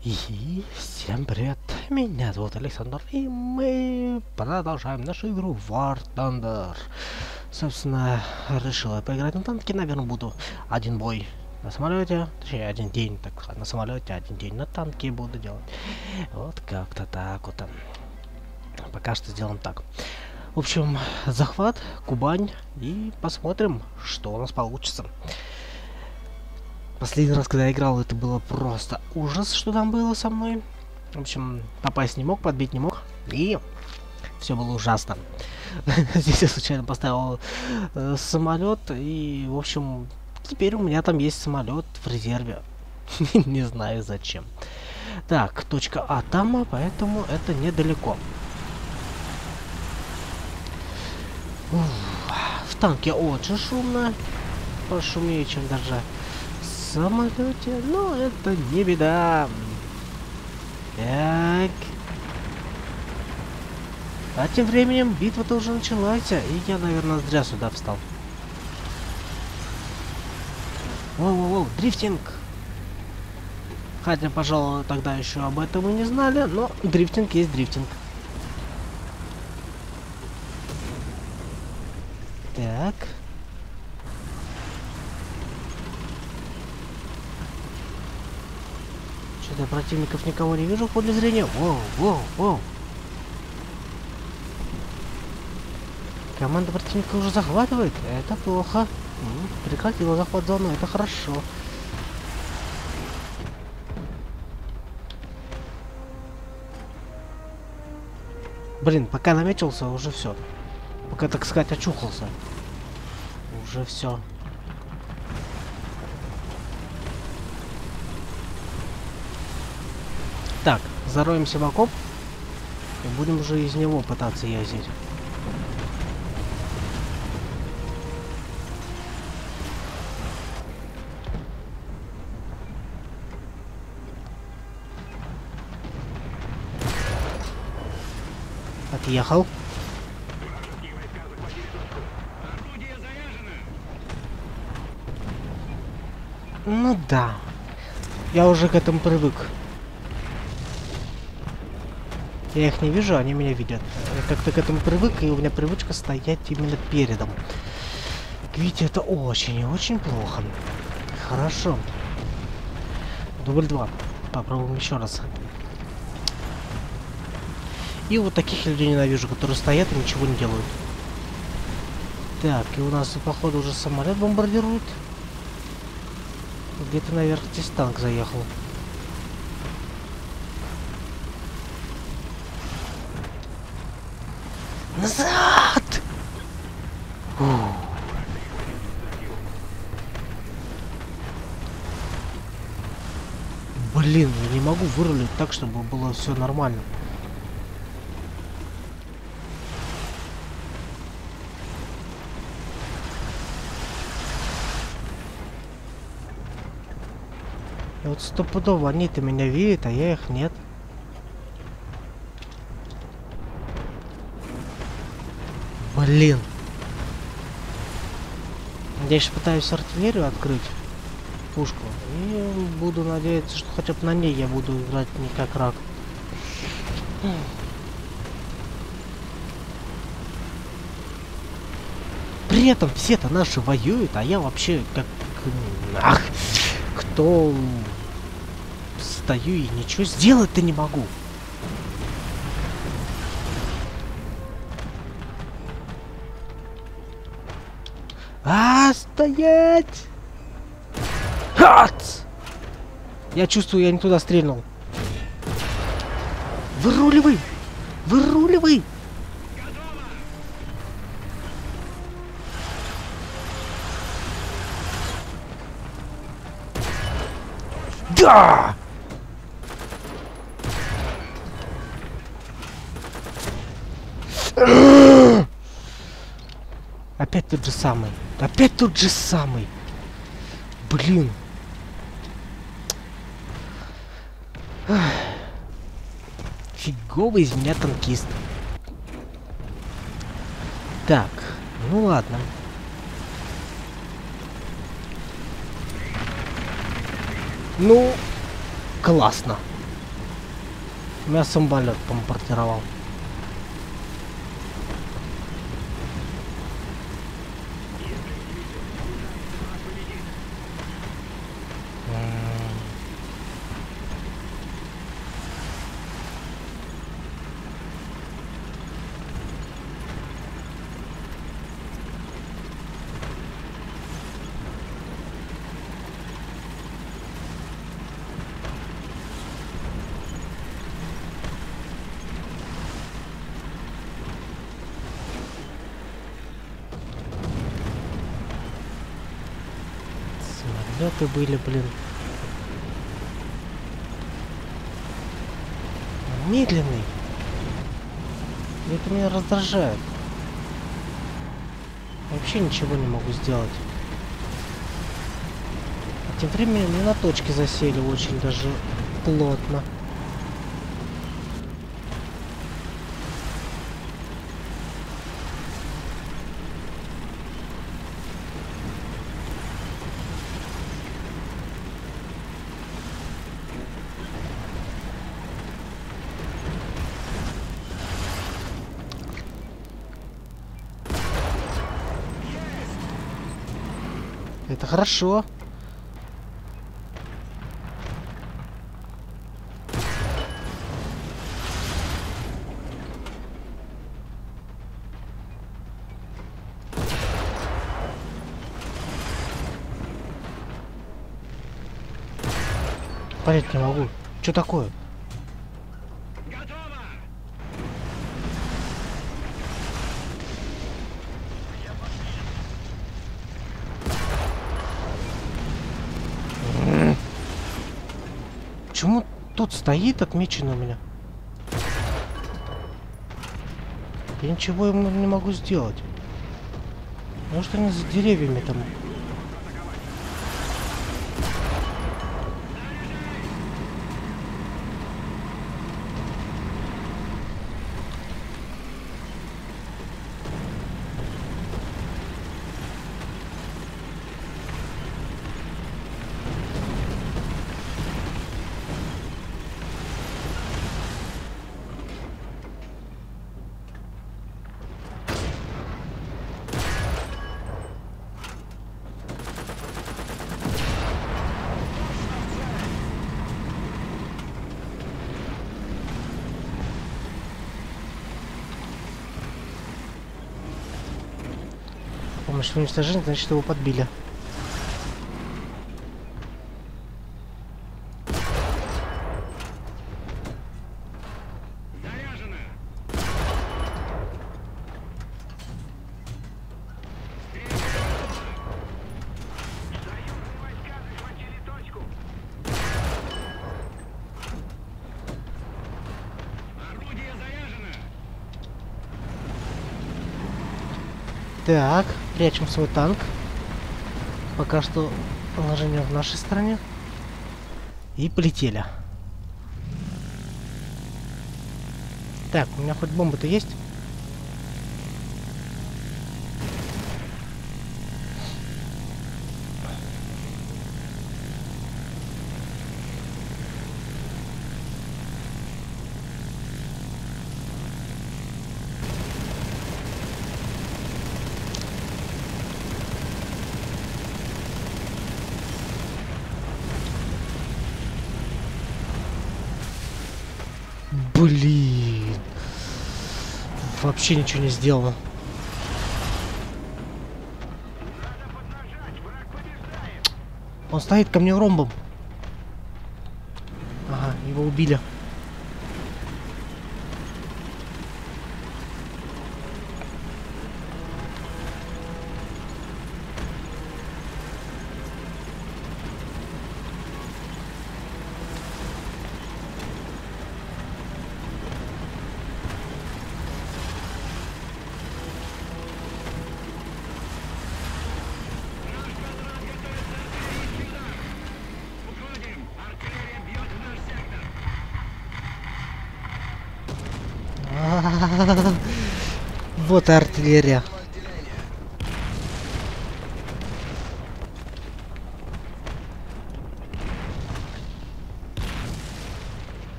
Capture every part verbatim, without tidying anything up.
И всем привет, меня зовут Александр, и мы продолжаем нашу игру War Thunder. Собственно, решил я поиграть на танке, наверное, буду один бой на самолете, точнее, один день, так сказать, на самолете, один день на танке буду делать. Вот как-то так вот. Пока что сделаем так. В общем, захват, Кубань, и посмотрим, что у нас получится. Последний раз, когда я играл, это было просто ужас, что там было со мной. В общем, попасть не мог, подбить не мог. И все было ужасно. Здесь я случайно поставил э, самолет. И, в общем, теперь у меня там есть самолет в резерве. Не знаю зачем. Так, точка А там, поэтому это недалеко. Уф, в танке очень шумно. Пошумнее, чем даже в самолете, но это не беда. Так. А тем временем битва-то уже началась, и я, наверное, зря сюда встал. Воу-воу-воу, дрифтинг! Хотя, пожалуй, тогда еще об этом и не знали, но дрифтинг есть дрифтинг. Так. Что-то противников никого не вижу в поле зрения. Воу, воу, воу. Команда противника уже захватывает. Это плохо. М, прекратила захват зоны, это хорошо. Блин, пока наметился, уже все. Пока, так сказать, очухался. Уже все. Так, зароемся в окоп и будем уже из него пытаться ездить. Отъехал. Ну да. Я уже к этому привык. Я их не вижу, они меня видят. Я как-то к этому привык, и у меня привычка стоять именно передом. Видите, это очень и очень плохо. Хорошо. Дубль два. Попробуем еще раз. И вот таких людей ненавижу, которые стоят и ничего не делают. Так, и у нас, походу, уже самолет бомбардирует. Где-то наверх здесь танк заехал. Назад! Фу. Блин, я не могу вырулить так, чтобы было все нормально. И вот стопудово они-то меня видят, а я их нет. Блин. Я сейчас пытаюсь артиллерию открыть. Пушку. И буду надеяться, что хотя бы на ней я буду играть не как рак. При этом все-то наши воюют, а я вообще как... Ах, кто... Стою и ничего сделать-то не могу. А, стоять! Хат! Я чувствую, я не туда стрельнул. Выруливай! Выруливай! Да! Опять тот же самый. Опять тот же самый. Блин. Фиговый из меня танкист. Так, ну ладно. Ну, классно. Меня самолет бомбардировал. Самолеты были, блин. Медленный. И это меня раздражает. Вообще ничего не могу сделать. А тем временем мне на точке засели очень даже плотно. Это хорошо. Понять не могу. Что такое? Почему тут стоит отмечено у меня? Я ничего ему не могу сделать. Может, они за деревьями там. Помощь в уничтожении, значит, его подбили. Так, прячем свой танк. Пока что положение в нашей стороне. И полетели. Так, у меня хоть бомба-то есть? Блин. Вообще ничего не сделано. Он стоит ко мне ромбом. Ага, его убили. Вот и артиллерия.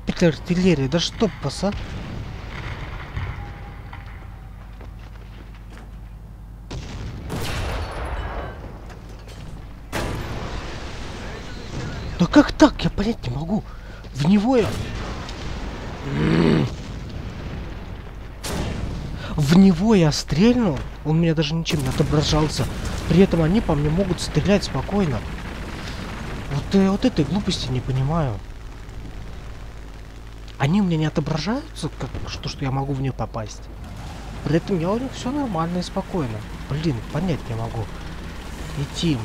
Опять артиллерия, да что, паса? Да как так? Я понять не могу. В него я... В него я стрельнул, он меня даже ничем не отображался. При этом они по мне могут стрелять спокойно. Вот, э, вот этой глупости не понимаю. Они у меня не отображаются, как что, что я могу в них попасть. При этом я у них все нормально и спокойно. Блин, понять не могу. Идти.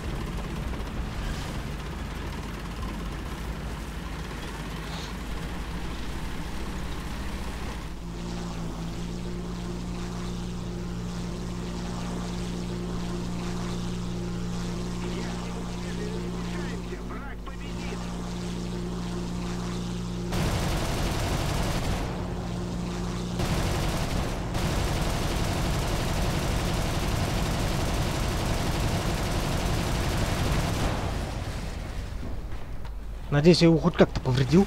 Надеюсь, я его хоть как-то повредил.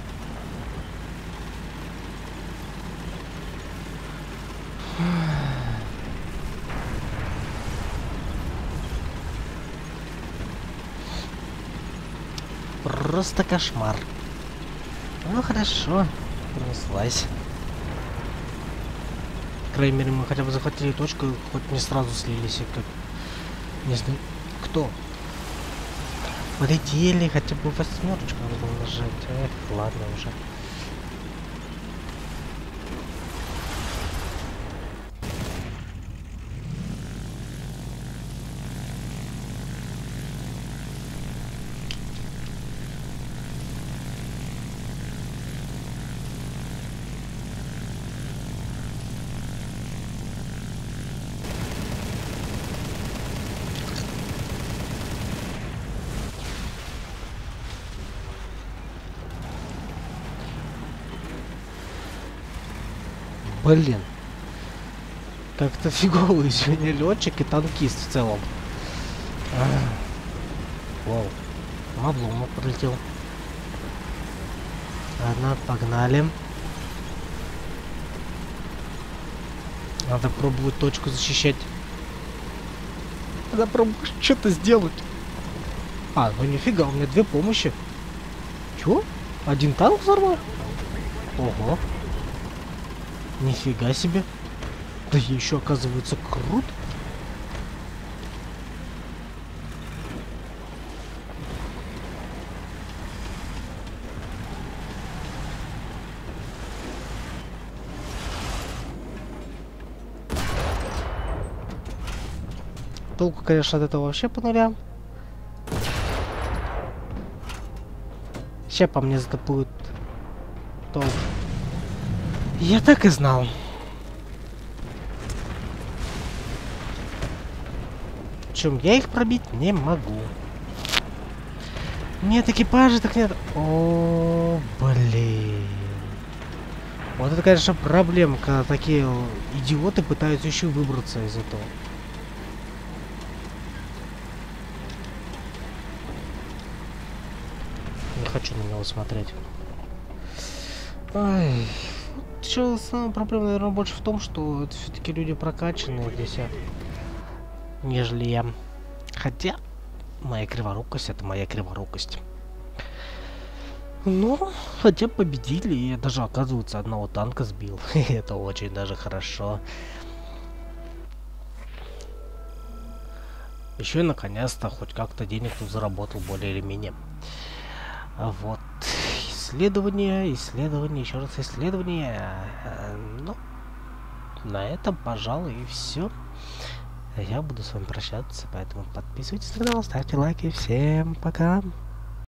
Просто кошмар. Ну хорошо, пронеслась. По крайней мере, мы хотя бы захватили точку, хоть не сразу слились, как... Не знаю, кто? Полетели, хотя бы восьмерочку надо было нажать. Эх, ладно уже. Блин. Как-то фиговый сегодня летчик и танкист в целом. А, вау. Обломок пролетел. Ладно, погнали. Надо пробовать точку защищать. Надо пробовать что-то сделать. А, ну нифига, у меня две помощи. Чё? Один танк взорвал? Ого. Нифига себе. Да еще оказывается круто. Толку, конечно, от этого вообще по нулям. Сейчас по мне затопуют. Толк. Я так и знал. Причем я их пробить не могу. Нет экипажа, так нет. О, блин. Вот это, конечно, проблема, когда такие идиоты пытаются еще выбраться из этого. Не хочу на него смотреть. Ай. Еще самая проблема, наверное, больше в том, что это все-таки люди прокачанные здесь, нежели я. Хотя моя криворукость — это моя криворукость. Но хотя победили, и я даже, оказывается, одного танка сбил. Это очень даже хорошо. Еще и наконец-то хоть как-то денег тут заработал более или менее. Вот. Исследование, исследование, еще раз исследование. Ну, на этом, пожалуй, и все. Я буду с вами прощаться, поэтому подписывайтесь на канал, ставьте лайки. Всем пока!